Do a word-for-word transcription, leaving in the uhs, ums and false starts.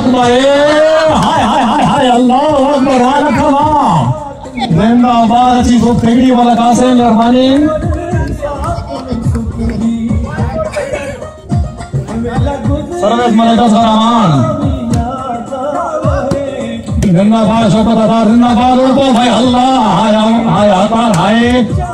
अकबर हाय हाय हाय हाय अल्लाह अकबर जिंदाबाद अच्छी खूब तिगड़ी वाला कासिम मेहरबानी सर्वेश मलेका सरामान जिंदाबाद शौकत अता जिंदाबाद उर्दू भाई अल्लाह हाय हाय हाय